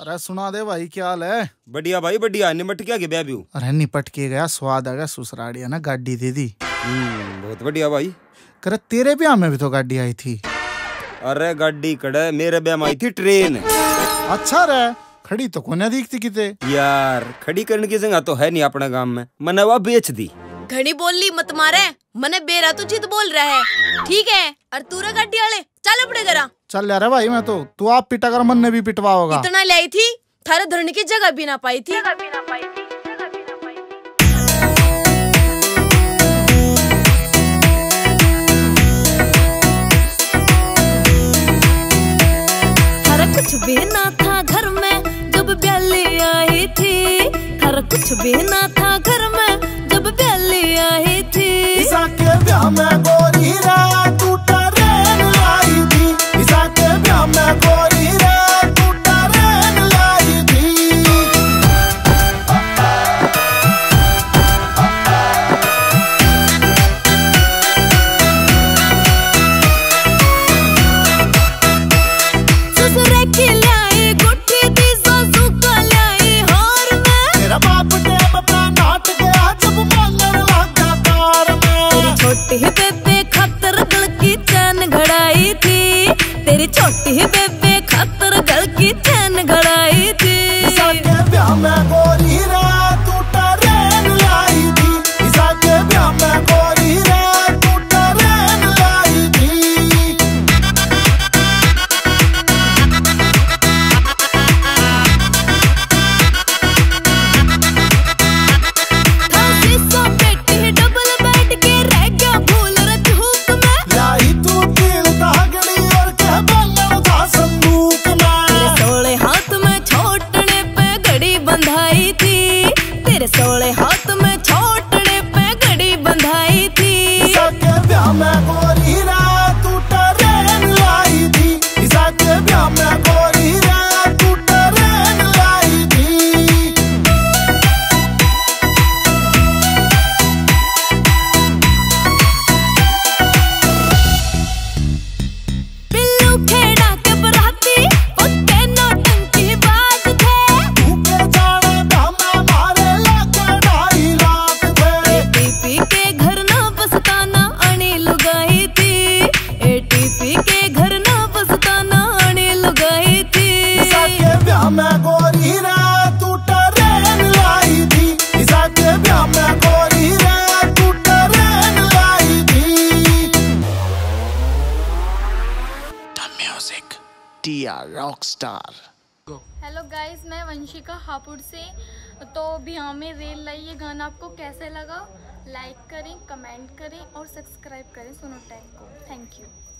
अरे सुना दे भाई, क्या हाल है? बढ़िया भाई बढ़िया। निपट क्या गया ब्याह? अरे निपट के गया, स्वाद आ गया। ससुराड़िया ना गाड़ी दे दी। बहुत बढ़िया भाई। करे तेरे ब्याह में भी तो गाड़ी आई थी। अरे गाड़ी कड़े, मेरे ब्याह में आई थी ट्रेन। अच्छा रे, खड़ी तो कोने दिखती किते यार। खड़ी करने की जगह तो है नहीं अपने गांव में, मैंने वह बेच दी। घड़ी बोल ली मत मारे, मने बेरा तो जिद बोल रहा है। ठीक है, और तूरा गाड़ी वाले चल अपने घरा। चल यार भाई, मैं तो तू आप पिटा कर मन ने भी पिटवा होगा। इतना लाई थी थारे धरने की जगह भी ना पाई थी। कुछ भी ना था घर में जब ब्याली आई थी। थारा कुछ भी ना था घर में जब ब्याली आई थी। ईसा के ब्याह में गोरी रे तू ट्रेन लाई थी। ईसा के ब्याह में गोरी रे तू ट्रेन लाई थी। ससुरे की लाई गुट्ठी दी सासू को लाई हार में। तेरा बाप टेम अपना नाट गया जब मांगन लगा तार में। तेरी छोटी बेबे खातर गल की चैन घड़ाई थी। तेरी छोटी बेबे खातर गल की चैन घड़ाई थी। ईसा के ब्याह में गोरी रे तू ट्रेन लाई थी। ईसा के ब्याह में गोरी रे तू ट्रेन लाई थी। खांसी सो बेटी डबल बेड के रह गया फूल रे धूप में। लाई तू तिल तागड़ी और के बंगन था संदूक में। तेरे सोले हाथ में छोटने पे घड़ी बंधाई थी। तेरे सोले हाथ में छोटने पे घड़ी बंधाई थी। ईसा के ब्याह में गोरी रे तू ट्रेन लाई थी। ईसा के ब्याह में गोरी रे तू ट्रेन लाई थी। पिल्लू खेड़ा के बराती पक्के नौटंकी बाज थे। तू के जाने ब्याह में मारे लागे 2.5 लाख थे। एटीपी के घर ना बसताना अणी लुगाई थी। एटीपी के घर ना बसताना अणी लुगाई थी। ईसा के ब्याह में गोरी रे तू ट्रेन लाई थी। ईसा के ब्याह में गोरी रे तू ट्रेन लाई थी। द म्यूजिक टीआर रॉकस्टार। हेलो गाइस, मैं वंशिका हापुड़ से। तो ब्याह में रेल लाई, ये गाना आपको कैसे लगा? लाइक करें, कमेंट करें और सब्सक्राइब करें सोनू टेक को। Thank you.